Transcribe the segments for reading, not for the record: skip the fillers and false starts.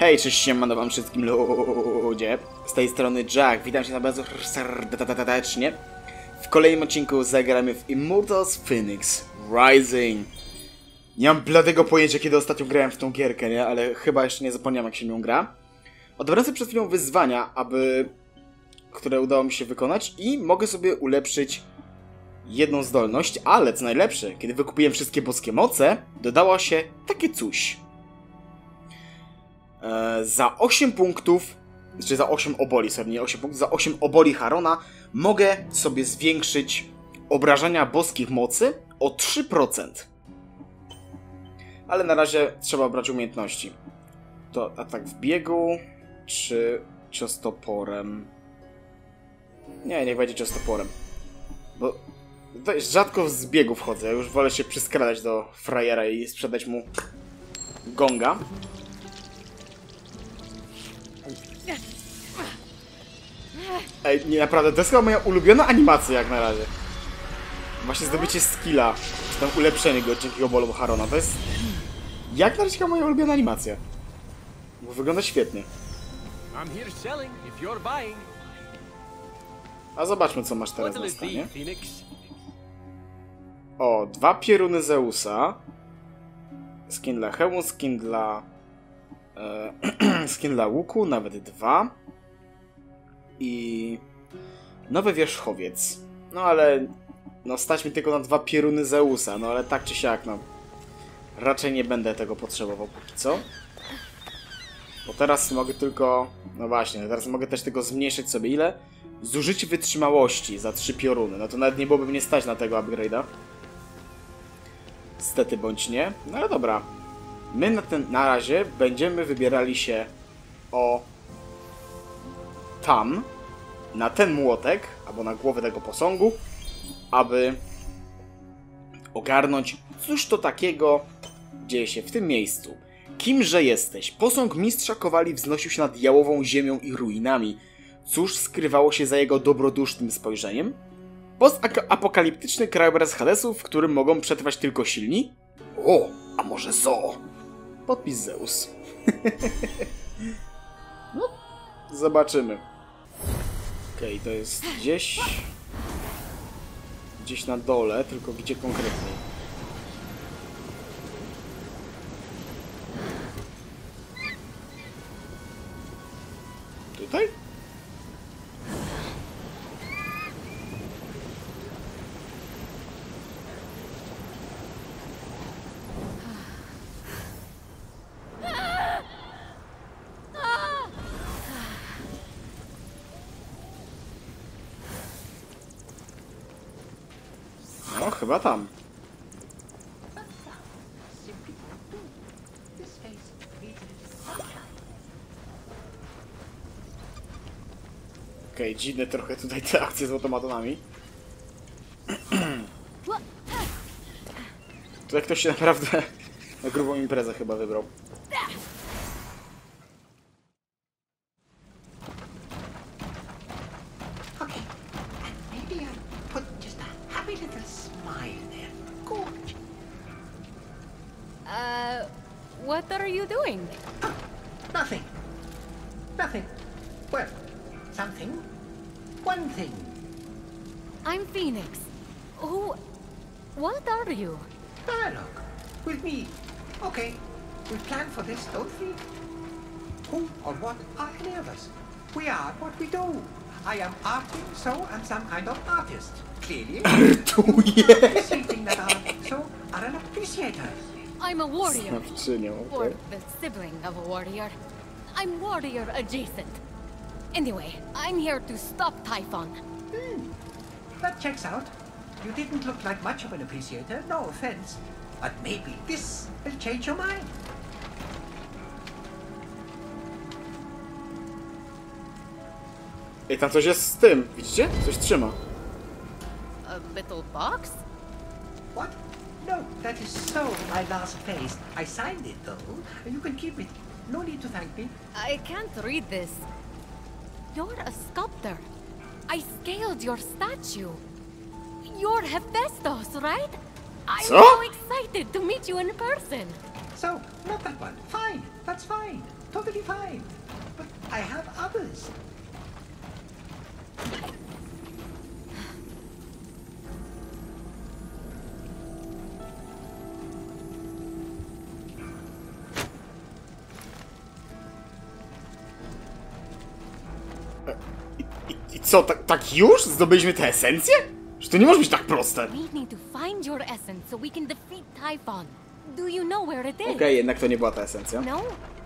Hej, cześć, siemano wam wszystkim ludzie. Z tej strony Jack, witam się na bardzo serdecznie. W kolejnym odcinku zagramy w Immortals Fenyx Rising. Nie mam bladego pojęcia, kiedy ostatnio grałem w tą gierkę, nie? Ale chyba jeszcze nie zapomniałem, jak się nią gra. Odebrałem sobie przed chwilą wyzwania, które udało mi się wykonać i mogę sobie ulepszyć jedną zdolność, ale co najlepsze, kiedy wykupiłem wszystkie boskie moce, dodało się takie coś. Za 8 punktów, czy za 8 oboli, sorry, nie 8 punktów, za 8 oboli Harona mogę sobie zwiększyć obrażenia boskich mocy o 3%. Ale na razie trzeba brać umiejętności. To atak w biegu, czy cios toporem? Nie, niech będzie cios toporem. Bo to jest rzadko z biegu wchodzę, ja już wolę się przyskradać do frajera i sprzedać mu gonga. Ej, nie, naprawdę, to jest chyba moja ulubiona animacja jak na razie. Właśnie zdobycie skilla, czy tam ulepszenie go dzięki obolu Harona, to jest jak na razie chyba moja ulubiona animacja. Bo wygląda świetnie. A zobaczmy, co masz teraz na stanie. O, 2 pieruny Zeusa. Skin dla hełmu, skin dla... skin dla łuku, nawet 2. I... nowy wierzchowiec. No ale... no stać mi tylko na 2 pieruny Zeusa, no ale tak czy siak, no... raczej nie będę tego potrzebował póki co. Bo teraz mogę tylko... no właśnie, teraz mogę też tego zmniejszyć sobie ile? Zużycie wytrzymałości za 3 pioruny. No to nawet nie byłoby mnie stać na tego upgrade'a. Stety bądź nie. No ale dobra. My na razie będziemy wybierali się tam, na ten młotek, albo na głowę tego posągu, aby ogarnąć, cóż to takiego dzieje się w tym miejscu. Kimże jesteś? Posąg mistrza Kowali wznosił się nad jałową ziemią i ruinami. Cóż skrywało się za jego dobrodusznym spojrzeniem? Postapokaliptyczny krajobraz Hadesu, w którym mogą przetrwać tylko silni? O, a może zoo? Podpis Zeus. No, zobaczymy. Okej, to jest gdzieś na dole, tylko gdzie konkretnie? Tutaj? No, chyba tam. Okej, dziwne trochę tutaj te akcje z automatonami. Tutaj ktoś się naprawdę na grubą imprezę chyba wybrał. What are you doing? Nothing. Nothing. Well, something. One thing. I'm Phoenix. What are you? Dialogue. With me. Okay. We planned for this, don't we? Who or what are any of us? We are what we do. I am Artie, so I'm some kind of artist. Clearly. Appreciating that art, so are an appreciator. I'm a warrior. Or Okay. the sibling of a warrior. I'm warrior adjacent. Anyway, I'm here to stop Typhon. That checks out. You didn't look like much of an appreciator, no offense. But maybe this will change your mind. Ej, tam coś jest z tym, widzicie? Coś trzyma. A little box? What? No, that is so my last face. I signed it though. You can keep it. No need to thank me. I can't read this. You're a sculptor. I scaled your statue. You're Hephaestus, right? I'm So? so excited to meet you in person. So, not that one. Fine. That's fine. totally fine. But I have others. I co, tak już? Zdobyliśmy tę esencję? Że to nie może być tak proste. We need to find your essence so we can defeat Typhon. Do you know where it is? Okej, jednak to nie była ta esencja. No?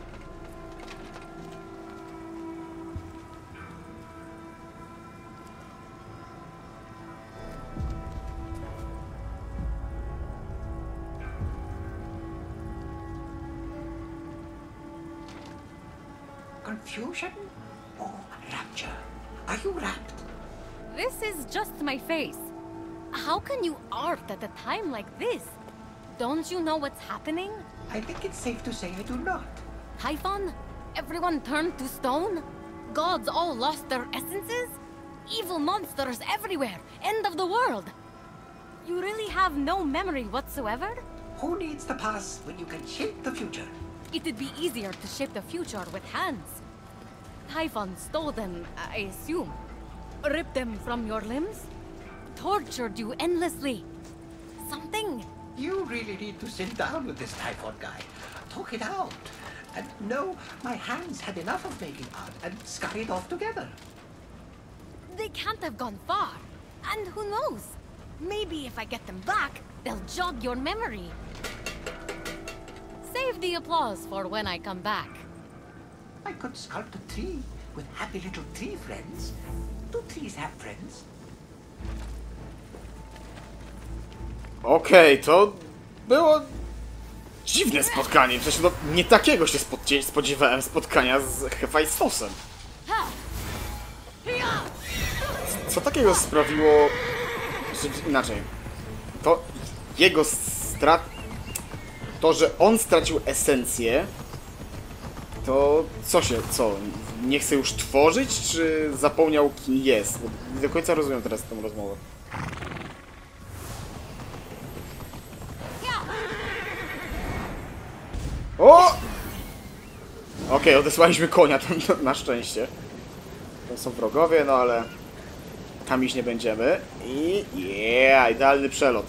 Confusion or rapture? Are you rapt? This is just my face. How can you art at a time like this? Don't you know what's happening? I think it's safe to say I do not. Typhon? Everyone turned to stone? Gods all lost their essences? Evil monsters everywhere! End of the world! You really have no memory whatsoever? Who needs the past when you can shape the future? It'd be easier to shape the future with hands. Typhon stole them, I assume. Ripped them from your limbs? Tortured you endlessly. Something. You really need to sit down with this Typhon guy. Talk it out. And no, my hands had enough of making art and scurried off together. They can't have gone far. And who knows? Maybe if I get them back, they'll jog your memory. Save the applause for when I come back. I could sculpt a tree with happy little tree friends. Do trees have friends? Okej, to było dziwne spotkanie. Przecież no, nie takiego się spodziewałem spotkania z Hefajstosem. Co takiego sprawiło, że inaczej? To jego to, że on stracił esencję, to co? Nie chce już tworzyć, czy zapomniał kim jest? Bo nie do końca rozumiem teraz tę rozmowę. O! Okej, odesłaliśmy konia, to na szczęście. To są wrogowie, no ale tam iść nie będziemy. I idealny przelot.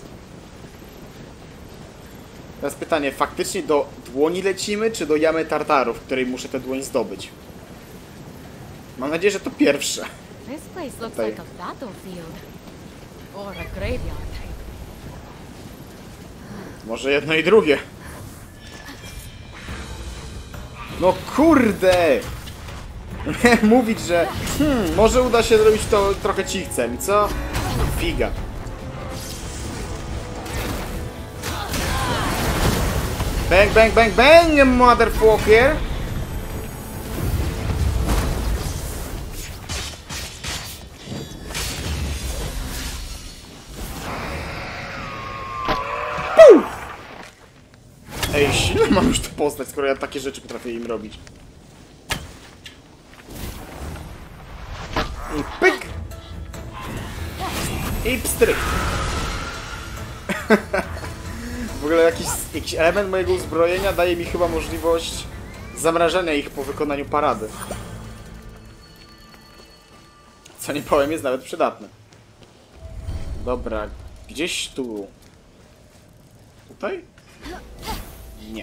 Teraz pytanie, faktycznie do dłoni lecimy, czy do jamy Tartaru, w której muszę tę dłoń zdobyć? Mam nadzieję, że to pierwsze. This place looks Tutaj. like a battlefield. Or a graveyard. Może jedno i drugie. No kurde! Mówić, że może uda się zrobić to trochę cichcem, co? Figa. Bang, bang, bang, bang, motherfucker! Puf! Ej, silne mam już to poznać, skoro ja takie rzeczy potrafię im robić. I pyk! I pstryk! W ogóle jakiś element mojego uzbrojenia daje mi chyba możliwość zamrażania ich po wykonaniu parady. Co nie powiem, jest nawet przydatne. Dobra, gdzieś tu... Tutaj? Nie.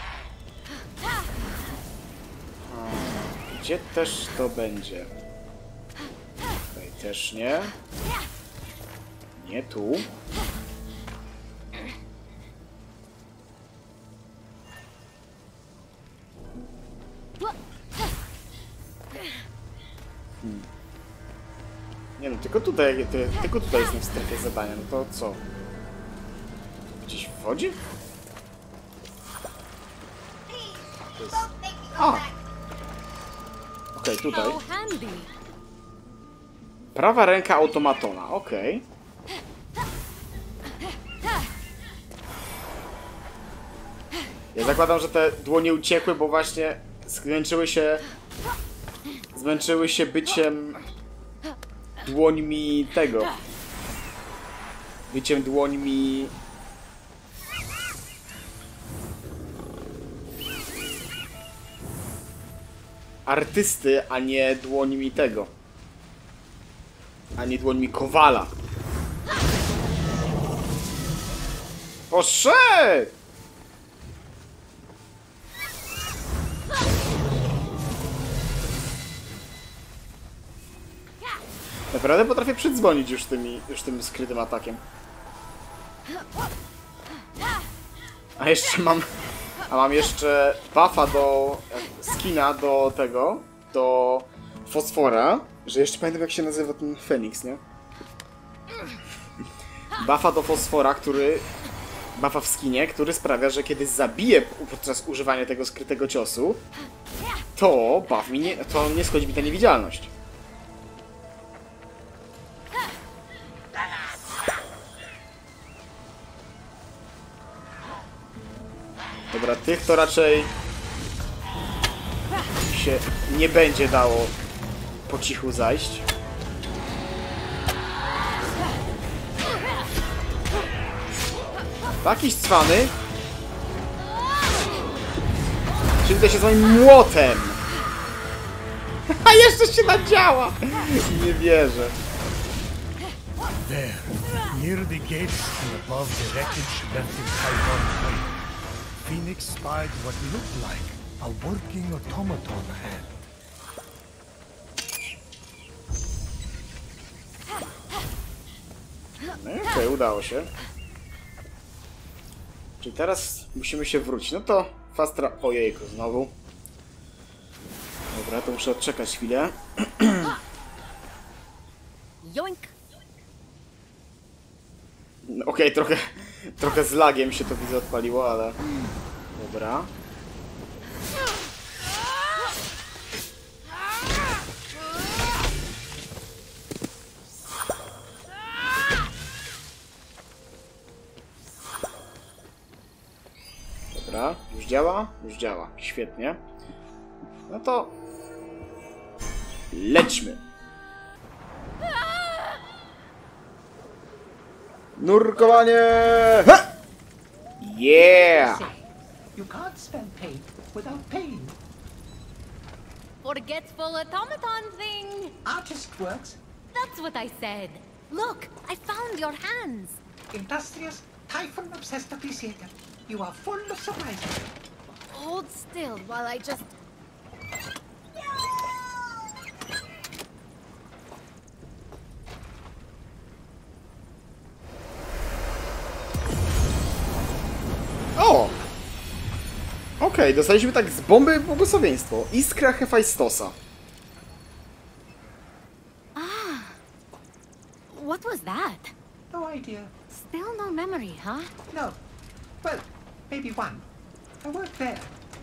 Gdzie też to będzie? Tutaj też nie. Nie tu. Nie no, tylko tutaj jestem w strefie zadania, no to co? Gdzieś w wodzie? A! Okej, tutaj. How handy. Prawa ręka automatona, okej. Ja zakładam, że te dłonie uciekły, bo właśnie zmęczyły się byciem dłońmi tego. Byciem dłońmi... artysty, a nie dłońmi tego. A nie dłońmi kowala. Poszedł! Naprawdę potrafię przydzwonić już tym skrytym atakiem. Mam jeszcze buffa do skina do tego, do fosfora, że jeszcze pamiętam jak się nazywa ten Feniks, nie? Buffa do fosfora, buffa w skinie, który sprawia, że kiedy zabiję podczas używania tego skrytego ciosu, to to nie schodzi mi ta niewidzialność. Dobra, tych to raczej się nie będzie dało po cichu zajść. Jakiś cwany. Czyli to się z moim młotem. A jeszcze się nadziała. Nie wierzę. There, near the gates and above the wreckage left in Typhon's way, Phoenix spied what looked like a working automaton hand. No okej, udało się. Czyli teraz musimy się wrócić. No to Fastra... Ojejku, znowu. Dobra, to muszę odczekać chwilę. Yoink! No, okej, trochę z lagiem się to widzę odpaliło, ale... Dobra. Dobra, już działa? Już działa. Świetnie. No to... lećmy. Nurkowanie! Ha! Yeah! You can't spell paint without pain. Forgetful automaton thing! Artist works. That's what I said. Look, I found your hands. Industrious, Typhon-obsessed appreciator. You are full of surprises. Hold still while I just... O! Okej, dostaliśmy tak z bomby błogosławieństwo. Iskra Hefajstosa. What was that? No idea. Still no memory, huh? No. Well, maybe one. I worked there.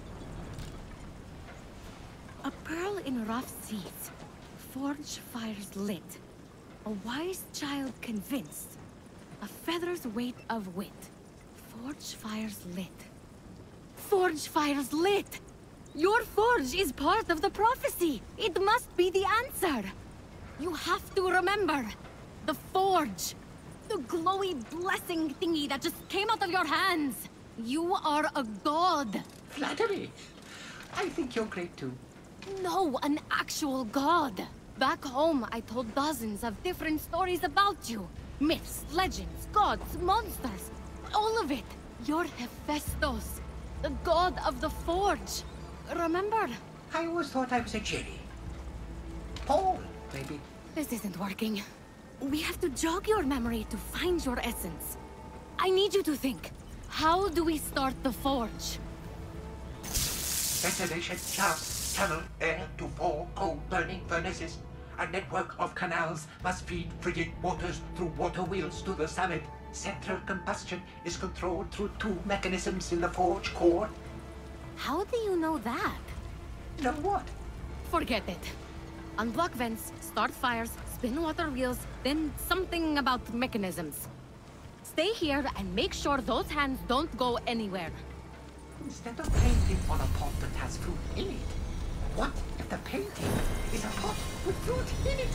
A pearl in rough seas. Forge fires lit. A wise child convinced. A feather's weight of wit. Forge fires lit. Forge fires lit! Your forge is part of the prophecy! It must be the answer! You have to remember! The forge! The glowy blessing thingy that just came out of your hands! You are a god! Flattery. I think you're great too. No, an actual god! Back home, I told dozens of different stories about you. Myths, legends, gods, monsters. All of it. You're Hephaestus, the god of the forge. Remember? I always thought I was a Jerry. Paul, maybe. This isn't working. We have to jog your memory to find your essence. I need you to think. How do we start the forge? Ventilation shafts channel air to 4 coal-burning furnaces. A network of canals must feed frigid waters through water wheels to the summit. Central combustion is controlled through 2 mechanisms in the forge core. How do you know that? Know what? Forget it. Unblock vents, start fires, spin water wheels, then something about mechanisms. Stay here and make sure those hands don't go anywhere. Instead of painting on a pot that has fruit in it, what if the painting is a pot with fruit in it?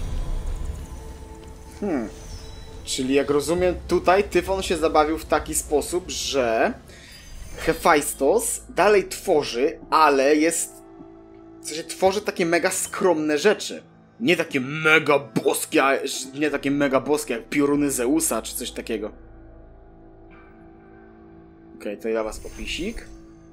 Czyli jak rozumiem, tutaj Tyfon się zabawił w taki sposób, że Hefajstos dalej tworzy, ale jest W sensie tworzy takie mega skromne rzeczy. Nie takie mega boskie jak pioruny Zeusa czy coś takiego. Okej, to ja was opisik.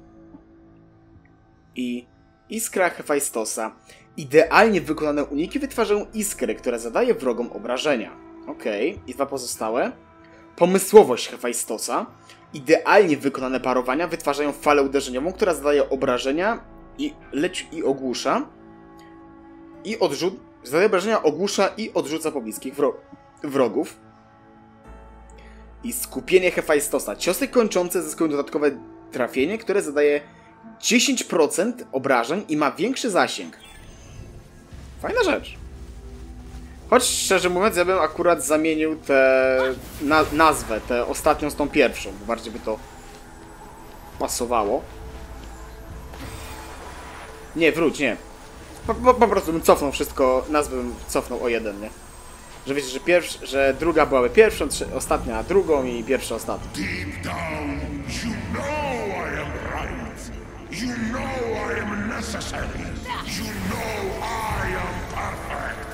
I iskra Hefajstosa. Idealnie wykonane uniki wytwarzają iskrę, która zadaje wrogom obrażenia. Okej, i 2 pozostałe. Pomysłowość Hefajstosa. Idealnie wykonane parowania wytwarzają falę uderzeniową, która zadaje obrażenia i ogłusza. Zadaje obrażenia, ogłusza i odrzuca pobliskich wrogów. I skupienie Hefajstosa. Ciosy kończące zyskują dodatkowe trafienie, które zadaje 10% obrażeń i ma większy zasięg. Fajna rzecz. Choć szczerze mówiąc, ja bym akurat zamienił tę nazwę, tę ostatnią z tą pierwszą, bo bardziej by to pasowało. Nie, wróć, nie. Po prostu bym cofnął wszystko, nazwę bym cofnął o 1, nie? Że wiecie, że druga byłaby pierwszą, ostatnia drugą i pierwsza ostatnią. Deep down, you know I am right. You know I am necessary. You know I am perfect.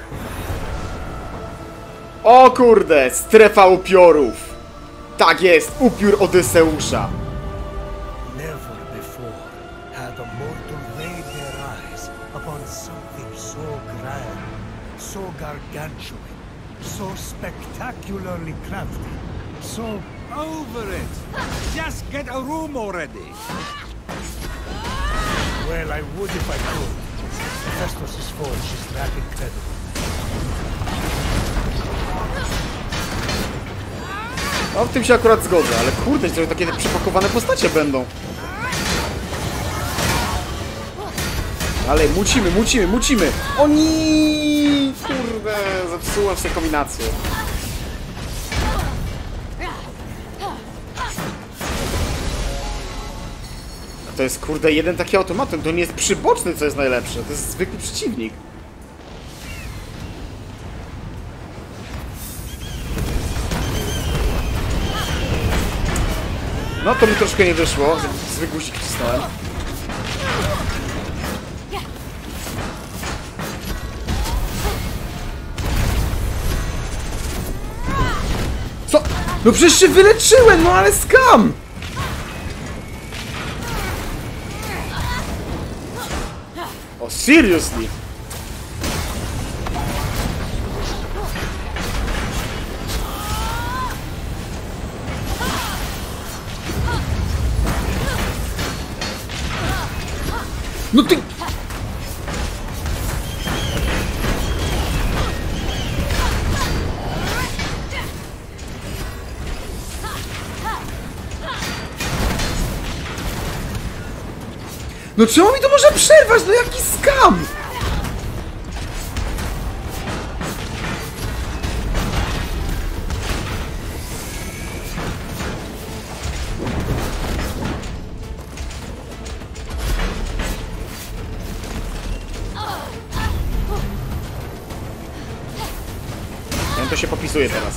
O kurde, strefa upiorów! Tak jest, upiór Odyseusza. Never before had a mortal laid their eyes upon something so grand, so gargantuan, so spectacularly crafty, so... Over it! Just get a room already! Well, I would if I could. Festus's forge is that incredible. No, w tym się akurat zgodzę, ale kurde, to takie przepakowane postacie będą. Ale mucimy! O nie! Kurde, zepsułem sobie kombinację. A to jest kurde jeden taki automatem, to nie jest przyboczny, co jest najlepsze, to jest zwykły przeciwnik. No to mi troszkę nie wyszło, zły guzik wcisnąłem. Co? No przecież się wyleczyłem, no ale skam! O, seriously? No ty... No czemu mi to może przerwać? No jaki skam! To się popisuje teraz.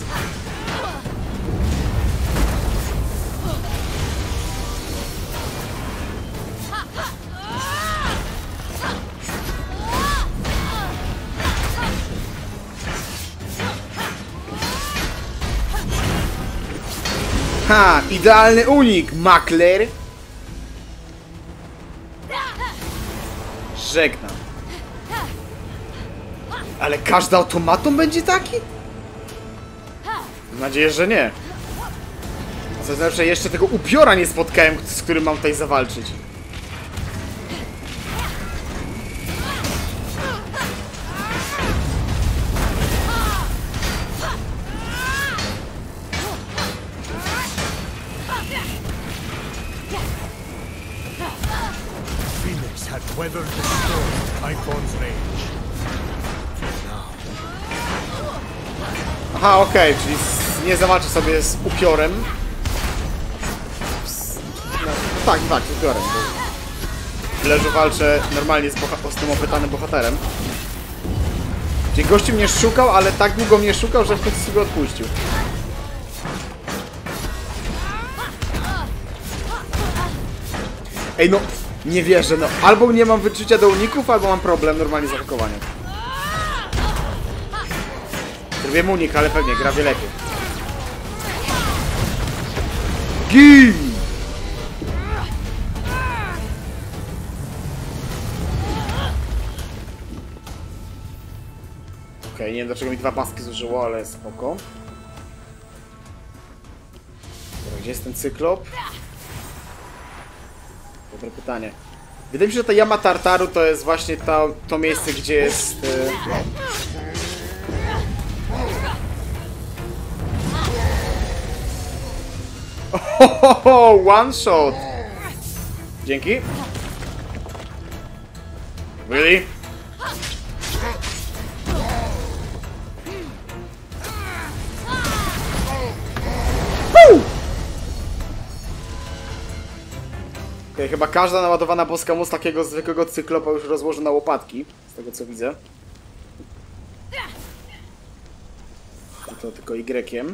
Ha! Idealny unik, makler! Żegnam. Ale każdy automaton będzie taki? Mam nadzieję, że nie. A co znaczy, jeszcze tego upiora nie spotkałem, z którym mam tutaj zawalczyć. Phoenix had weathered the storm of Typhon's rage. Aha, okej, czyli nie zawalczy sobie z upiorem. No, tak, z upiorem. Tyle, że walczę normalnie z tym opytanym bohaterem. Czyli gościu mnie szukał, ale tak długo mnie szukał, że w końcu sobie odpuścił. Ej, no, Nie wierzę, no. Albo nie mam wyczucia do uników, albo mam problem normalnie z atakowaniem. Zrobię unik, ale pewnie gra wie lepiej. Gin! Okej, nie wiem dlaczego mi 2 paski zużyło, ale spoko. Dobra, gdzie jest ten cyklop? Dobre pytanie. Wydaje mi się, że ta jama Tartaru to jest właśnie to miejsce, gdzie jest... Ohohoho, one shot! Dzięki. Really? Okay, chyba każda naładowana boska moc takiego zwykłego cyklopa już rozłoży na łopatki, z tego co widzę. To tylko Y-iem.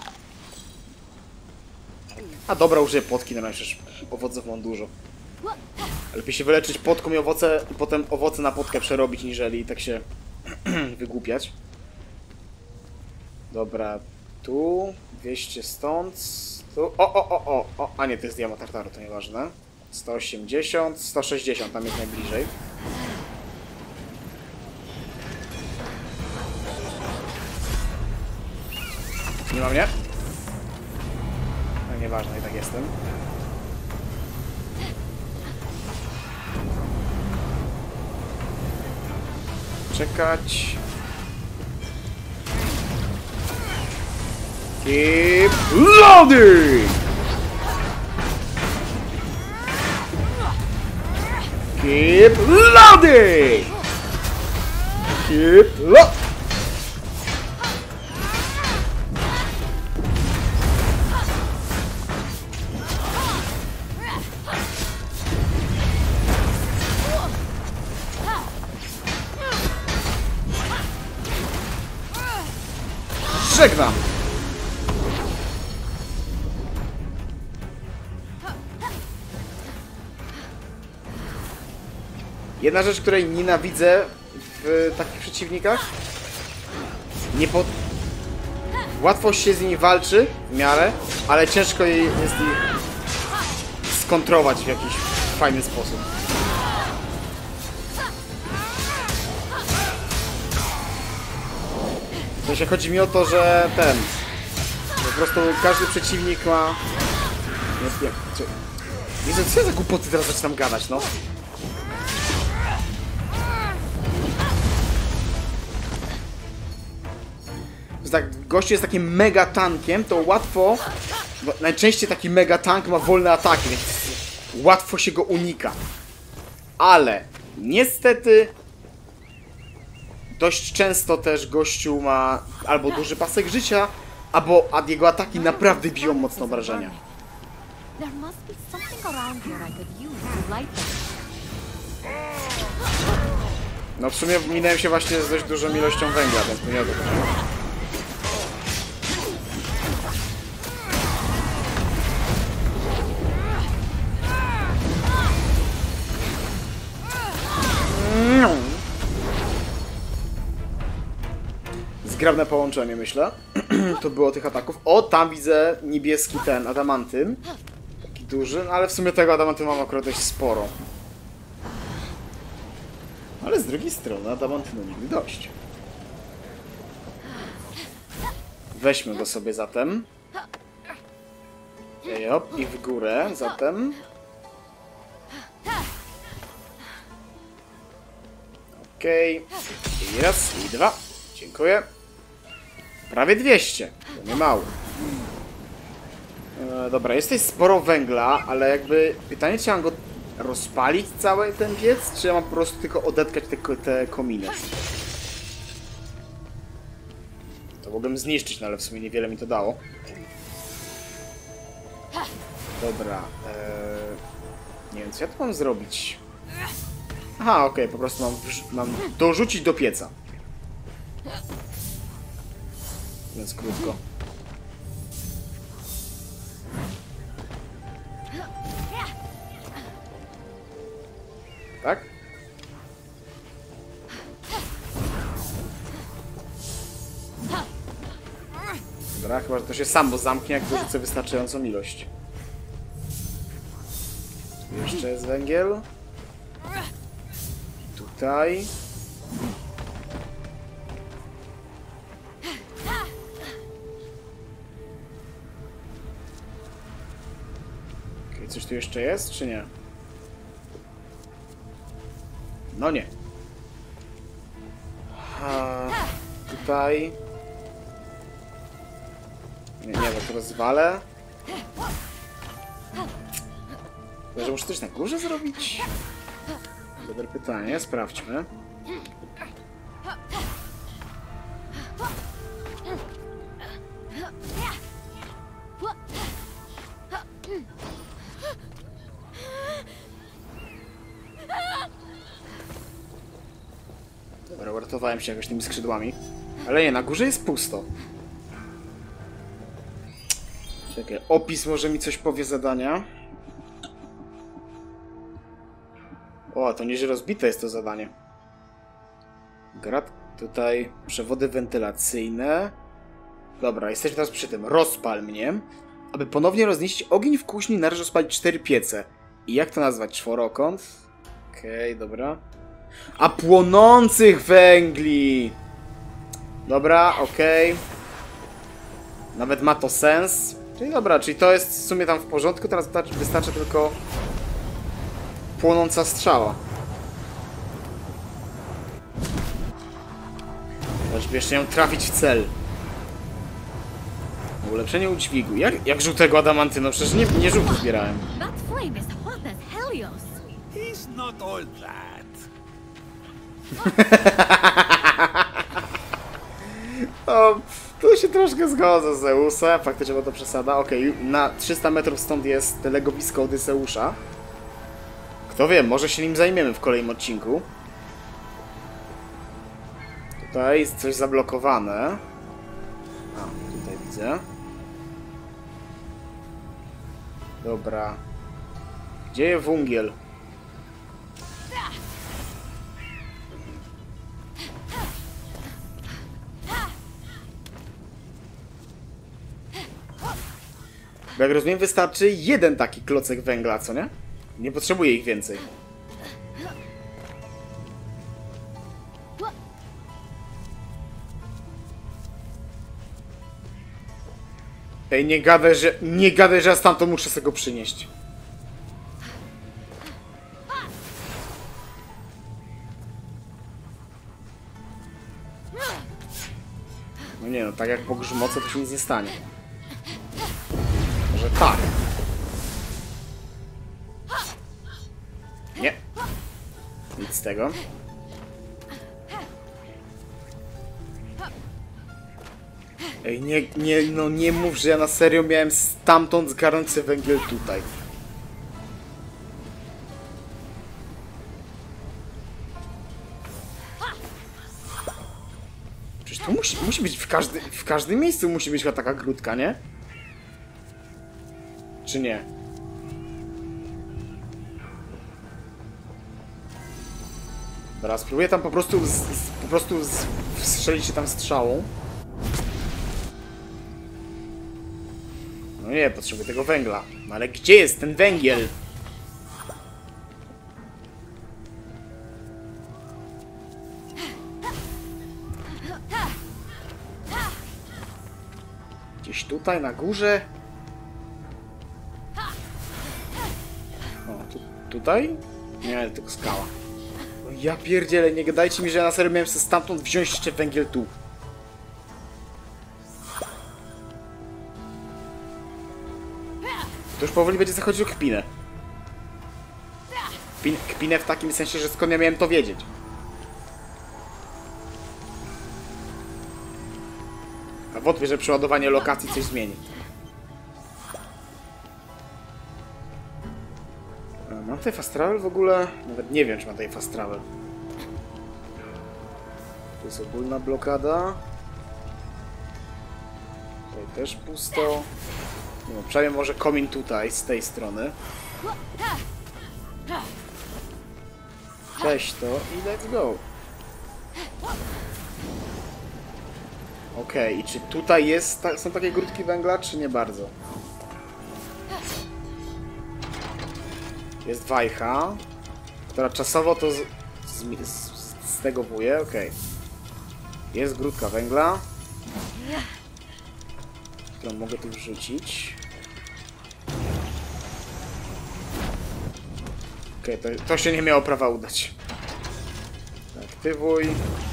A dobra, użyję potki na razie, owoców mam dużo. Lepiej się wyleczyć potką i owoce, i potem owoce na potkę przerobić, niżeli tak się wygłupiać. Dobra, tu 200 stąd, tu, o, a nie, to jest diama Tartaru, to nieważne. 180, 160, tam jest najbliżej. Nie ma mnie? No nieważne, i tak jestem. Czekać. Keep loading! Keep loading! Keep loading! Żegnam! Jedna rzecz, której nienawidzę w takich przeciwnikach, łatwo się z nimi walczy w miarę, ale ciężko jest ich skontrować w jakiś fajny sposób. W sensie chodzi mi o to, że po prostu każdy przeciwnik ma... Jezu, co ja za głupoty teraz zaczynam gadać, no? Tak, gościu jest takim mega tankiem, to łatwo... Bo najczęściej taki mega tank ma wolne ataki, więc łatwo się go unika. Ale niestety dość często też gościu ma albo duży pasek życia, albo jego ataki naprawdę biją mocno obrażenia. No w sumie minąłem się właśnie z dość dużą ilością węgla, więc to nie odbyło. Zgrabne połączenie, myślę. To było tych ataków. O, tam widzę niebieski ten adamantyn. Taki duży, no, ale w sumie tego adamantynu mam akurat dość sporo. Ale z drugiej strony adamantynu nigdy dość. Weźmy go sobie zatem. Jop, i w górę zatem. Okej. I raz, i dwa. Dziękuję. Prawie 200. To nie mało. Dobra, jest tutaj sporo węgla, ale jakby pytanie, czy mam go rozpalić cały ten piec, czy ja mam po prostu tylko odetkać te kominy. To mogłem zniszczyć, no ale w sumie niewiele mi to dało. Dobra. Nie wiem, co ja tu mam zrobić. Aha, okej, po prostu mam dorzucić do pieca. Więc krótko. Tak? Dobra, chyba, że to się samo zamknie, jak wyrzucę wystarczającą ilość. Tu jeszcze jest węgiel. Tutaj. Okay, coś tu jeszcze jest, czy nie? No nie. Tutaj. Nie, bo to rozwalę. Może muszę coś na górze zrobić? Dobre pytanie, sprawdźmy. Dobra, uratowałem się jakoś tymi skrzydłami. Ale nie, na górze jest pusto. Czekaj, opis może mi coś powie zadania. O, to nieźle rozbite jest to zadanie. Tutaj przewody wentylacyjne. Dobra, jesteśmy teraz przy tym. Rozpal mnie. Aby ponownie roznieść ogień w kuchni, należy rozpalić 4 piece. I jak to nazwać? Czworokąt? Okej, dobra. A płonących węgli! Dobra, okej. Nawet ma to sens. Czyli dobra, czyli to jest w sumie tam w porządku. Teraz wystarczy tylko płonąca strzała. Żeby jeszcze ją trafić w cel. Ulepszenie udźwigu. Jak żółtego adamantynu? Przecież nie żółty zbierałem. That flame is hot as Helios. He's not all that. O, tu się troszkę zgodzę z Zeusem. Faktycznie była to przesada. Okej, na 300 metrów stąd jest legowisko Odyseusza. Kto wie, może się nim zajmiemy w kolejnym odcinku. Tutaj jest coś zablokowane. A, tutaj widzę. Dobra. Gdzie jest węgiel? Bo jak rozumiem, wystarczy jeden taki klocek węgla, co nie? Nie potrzebuję ich więcej. Ej, nie gadaj, że ja stamtąd muszę sobie go przynieść. No nie no, tak jak pogrzmocę, to się nic nie stanie. Może tak. Nie. Nic z tego. Ej, nie mów, że ja na serio miałem stamtąd zgarnąć sobie węgiel tutaj. Przecież to musi być w każdym miejscu musi być taka grudka, nie? Czy nie? Dobra, spróbuję tam po prostu wstrzelić się tam strzałą. No nie, potrzebuję tego węgla. No ale gdzie jest ten węgiel? Gdzieś tutaj, na górze? O, tutaj? Nie, tylko skała. O, ja pierdzielę, nie gadajcie mi, że ja na serio miałem sobie stamtąd wziąć jeszcze węgiel tu. To już powoli będzie zachodzić o kpinę. Kpinę w takim sensie, że skąd ja miałem to wiedzieć. A wątpię, że przeładowanie lokacji coś zmieni. Mam tutaj fast travel w ogóle? Nawet nie wiem, czy mam tutaj fast travel. Tu jest ogólna blokada. Tutaj też pusto. No, przynajmniej może komin tutaj, z tej strony. Weź to i let's go. Okej, i czy tutaj są takie grudki węgla, czy nie bardzo? Jest wajcha, która czasowo to stegowuje, okej. Jest grudka węgla, którą mogę tu wrzucić. Okej, to się nie miało prawa udać. Aktywuj.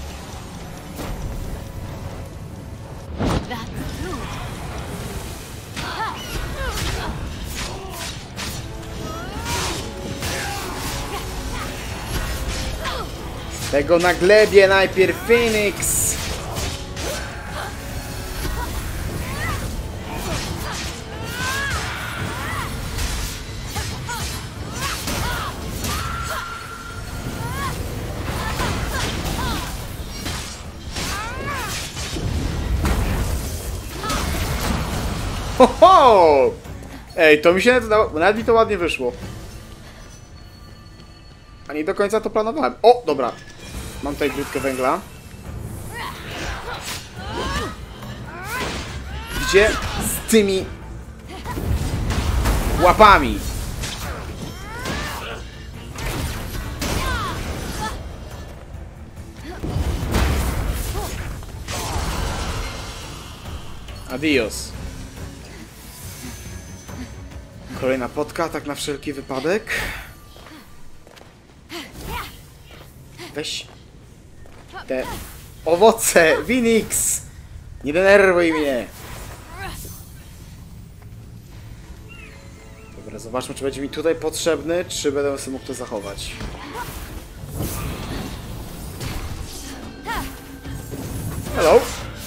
Tego na glebie najpierw Phoenix! Ho, ho! Ej, to mi się nawet mi to ładnie wyszło. A nie do końca to planowałem. O, dobra. Mam tutaj grudkę węgla. Gdzie z tymi łapami? Adios. Kolejna potka, tak na wszelki wypadek. Weź te owoce, Phoenix! Nie denerwuj mnie! Dobra, zobaczmy, czy będzie mi tutaj potrzebny, czy będę sobie mógł to zachować. Hello!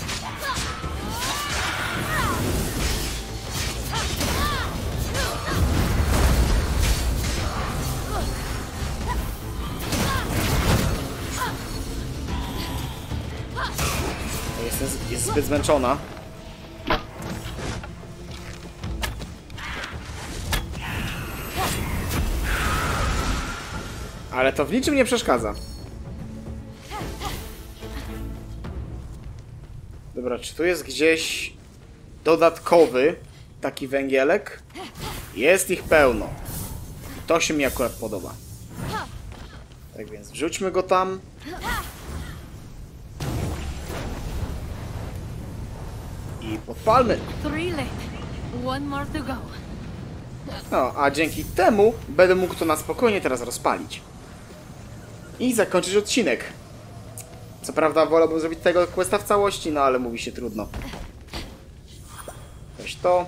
Jest zbyt zmęczona. Ale to w niczym nie przeszkadza. Dobra, czy tu jest gdzieś dodatkowy taki węgielek? Jest ich pełno. To się mi akurat podoba. Tak więc wrzućmy go tam. I podpalmy. No, a dzięki temu będę mógł to na spokojnie teraz rozpalić. I zakończyć odcinek. Co prawda wolałbym zrobić tego questa w całości, no ale mówi się trudno. Weź to.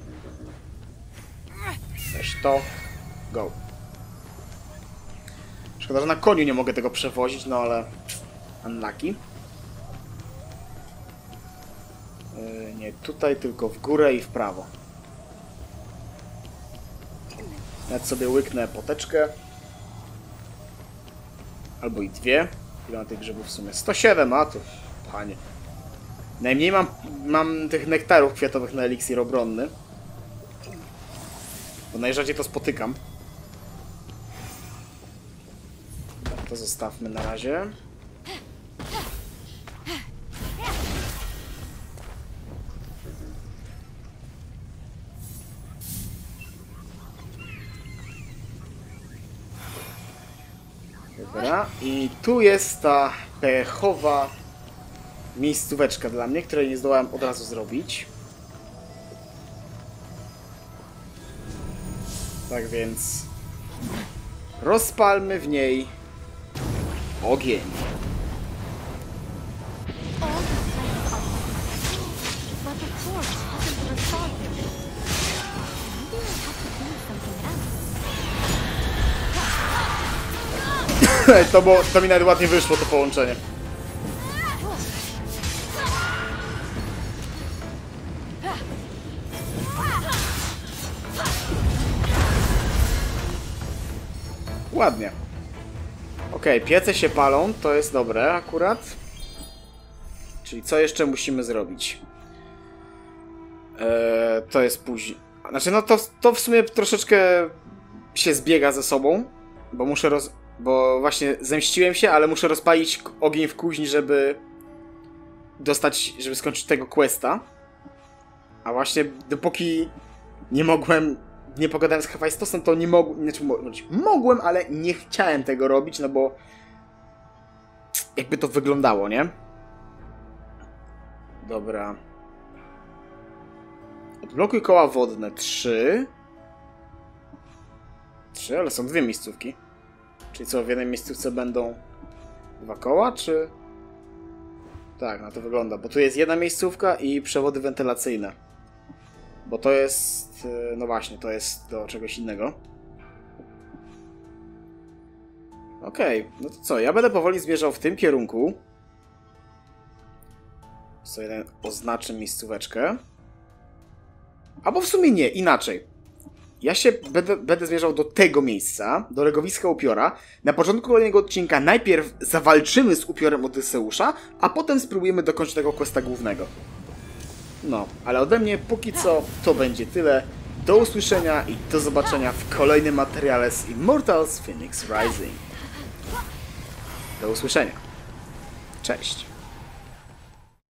Weź to. Go. Szkoda, że na koniu nie mogę tego przewozić, no ale... Unlucky. Nie tutaj, tylko w górę i w prawo. Nawet sobie łyknę poteczkę. Albo i dwie. Ile mam tych grzybów w sumie? 107, a to... Panie. Najmniej mam tych nektarów kwiatowych na eliksir obronny. Bo najrzadziej to spotykam. To zostawmy na razie. Dobra, i tu jest ta pechowa miejscóweczka dla mnie, której nie zdołałem od razu zrobić. Tak więc rozpalmy w niej ogień. To mi nawet ładnie wyszło, to połączenie. Ładnie. Okej, piece się palą, to jest dobre akurat. Czyli co jeszcze musimy zrobić? To jest później. Znaczy, no to w sumie troszeczkę się zbiega ze sobą, bo muszę Bo właśnie zemściłem się, ale muszę rozpalić ogień w kuźni, żeby skończyć tego questa. A właśnie dopóki nie pogadałem z Hefajstosem, to nie mogłem, mogłem, ale nie chciałem tego robić, no bo jakby to wyglądało, nie? Dobra. Odblokuj koła wodne. 3, ale są 2 miejscówki. Czyli co, w jednej miejscówce będą 2 koła, czy... Tak, na to wygląda, bo tu jest jedna miejscówka i przewody wentylacyjne. Bo to jest... No właśnie, to jest do czegoś innego. Okej, no to co, ja będę powoli zmierzał w tym kierunku. Sobie oznaczę miejscóweczkę. Albo w sumie nie, inaczej. Ja się będę zmierzał do tego miejsca, do legowiska upiora. Na początku kolejnego odcinka najpierw zawalczymy z upiorem Odyseusza, a potem spróbujemy dokończyć tego questa głównego. No, ale ode mnie póki co to będzie tyle. Do usłyszenia i do zobaczenia w kolejnym materiale z Immortals Fenyx Rising. Do usłyszenia. Cześć.